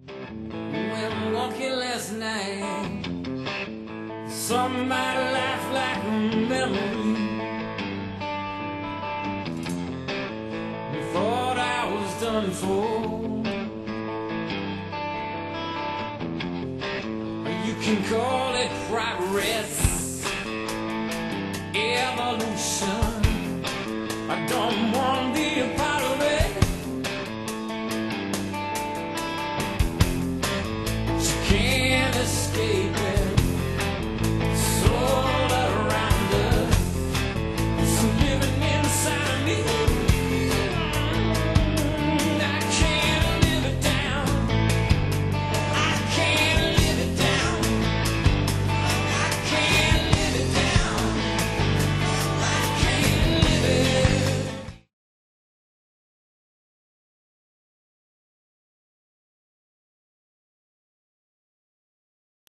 When walking last night, somebody laughed like a memory. Thought I was done for. You can call it progress, evolution. I don't want